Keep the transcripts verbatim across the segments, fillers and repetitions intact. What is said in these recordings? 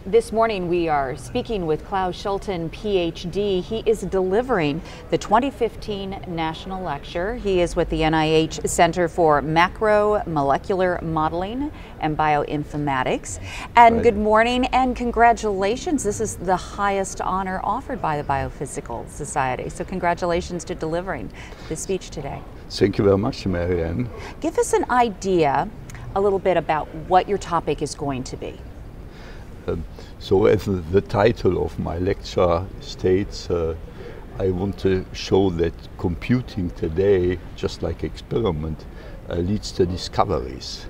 This morning we are speaking with Klaus Schulten, P H D. He is delivering the twenty fifteen National Lecture. He is with the N I H Center for Macromolecular Modeling and Bioinformatics. And Right. Good morning and congratulations. This is the highest honor offered by the Biophysical Society. So congratulations to delivering this speech today. Thank you very much, Marianne. Give us an idea a little bit about what your topic is going to be. Um, so as the, the title of my lecture states, uh, I want to show that computing today, just like experiment, uh, leads to discoveries.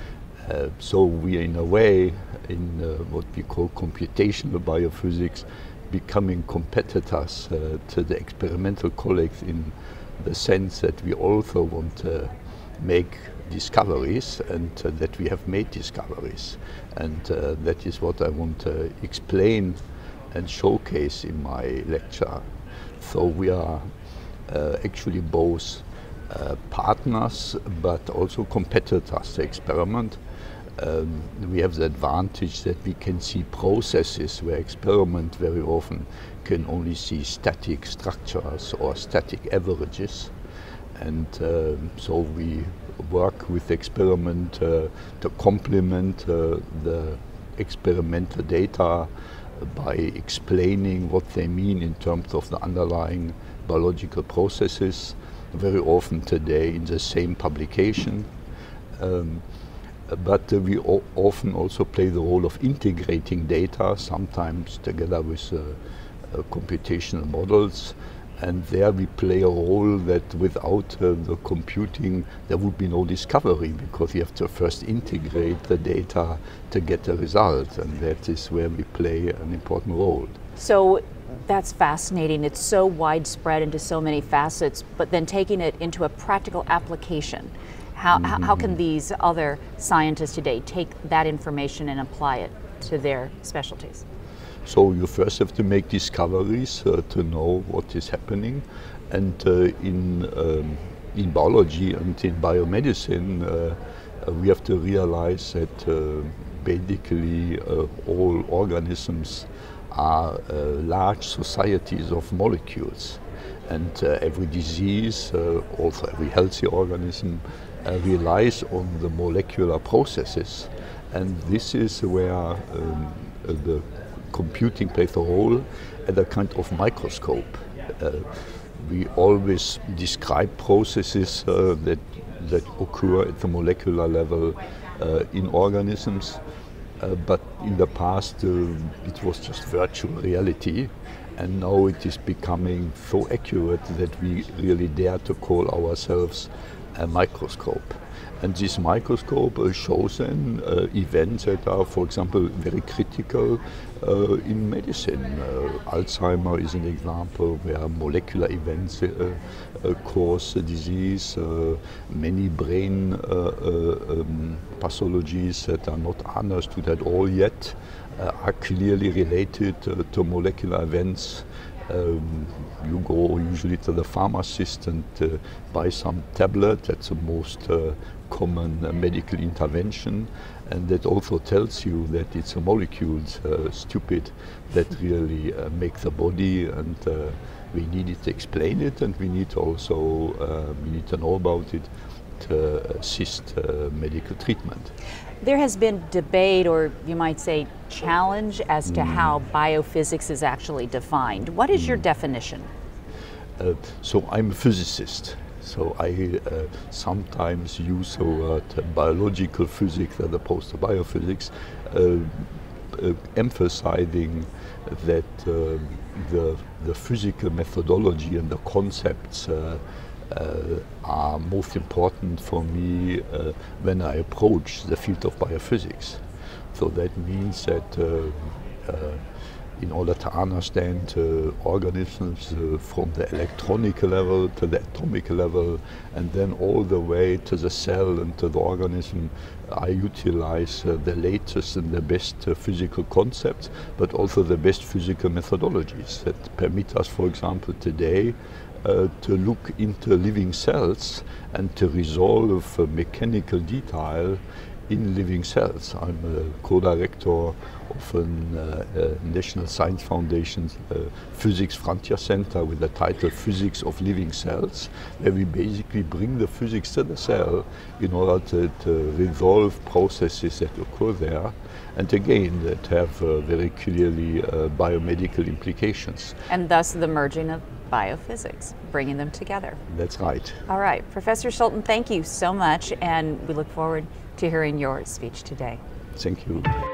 Uh, so we are in a way, in uh, what we call computational biophysics, becoming competitors uh, to the experimental colleagues in the sense that we also want to make discoveries and uh, that we have made discoveries. And uh, that is what I want to explain and showcase in my lecture. So we are uh, actually both uh, partners but also competitors to experiment. Um, we have the advantage that we can see processes where experiment very often can only see static structures or static averages. And um, so we work with experiment uh, to complement uh, the experimental data by explaining what they mean in terms of the underlying biological processes, very often today in the same publication. Um, but uh, we o often also play the role of integrating data, sometimes together with uh, uh, computational models. And there we play a role that without uh, the computing there would be no discovery, because you have to first integrate the data to get a result, and that is where we play an important role. So that's fascinating. It's so widespread into so many facets, but then taking it into a practical application. How, mm-hmm. how can these other scientists today take that information and apply it to their specialties? So you first have to make discoveries uh, to know what is happening, and uh, in um, in biology and in biomedicine uh, uh, we have to realize that uh, basically uh, all organisms are uh, large societies of molecules, and uh, every disease, uh, also every healthy organism, uh, relies on the molecular processes, and this is where um, uh, the computing plays a role at a kind of microscope. Uh, we always describe processes uh, that, that occur at the molecular level uh, in organisms, uh, but in the past uh, it was just virtual reality, and now it is becoming so accurate that we really dare to call ourselves a microscope. And this microscope uh, shows then uh, events that are, for example, very critical uh, in medicine. Uh, Alzheimer is an example where molecular events uh, uh, cause the disease. Uh, many brain uh, uh, um, pathologies that are not understood at all yet uh, are clearly related uh, to molecular events. Um, you go usually to the pharmacist and uh, buy some tablet. That's the most uh, common uh, medical intervention, and that also tells you that it's a molecules, uh, stupid, that really uh, make the body, and uh, we need to explain it, and we need also uh, we need to know about it to assist uh, medical treatment. There has been debate, or you might say challenge, as to mm. how biophysics is actually defined. What is mm. your definition? Uh, so I'm a physicist, so I uh, sometimes use the word biological physics as opposed to biophysics, uh, uh, emphasizing that uh, the, the physical methodology and the concepts uh, Uh, are most important for me uh, when I approach the field of biophysics. So that means that uh, uh, in order to understand uh, organisms uh, from the electronic level to the atomic level, and then all the way to the cell and to the organism, I utilize uh, the latest and the best uh, physical concepts, but also the best physical methodologies that permit us, for example, today Uh, to look into living cells and to resolve uh, mechanical detail in living cells. I'm a co-director of a uh, uh, National Science Foundation uh, Physics Frontier Center with the title Physics of Living Cells, where we basically bring the physics to the cell in order to, to resolve processes that occur there, and again that have uh, very clearly uh, biomedical implications. And thus the merging of biophysics, bringing them together. That's right. All right, Professor Schulten, thank you so much, and we look forward to hearing your speech today. Thank you.